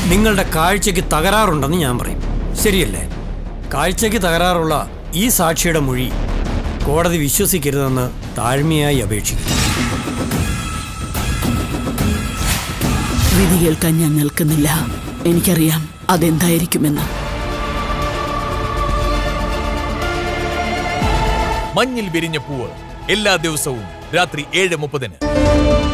നിങ്ങളുടെ കാഴ്ചയ്ക്ക് തകരാറുണ്ടെന്ന് ഞാൻ പറയും. ശരിയല്ലേ? കാഴ്ചയ്ക്ക് തകരാറുള്ള ഈ സാക്ഷിയുടെ മൊഴി കോടതി വിശ്വസിക്കരുതെന്ന് താഴ്മയായി അപേക്ഷിക്കുന്നു. വിധി കേൾക്കാൻ ഞാൻ നിൽക്കുന്നില്ല. എനിക്കറിയാം അതെന്തായിരിക്കുമെന്ന്. മഞ്ഞിൽ വിരിഞ്ഞ പൂവ് എല്ലാ ദിവസവും രാത്രി 7:30.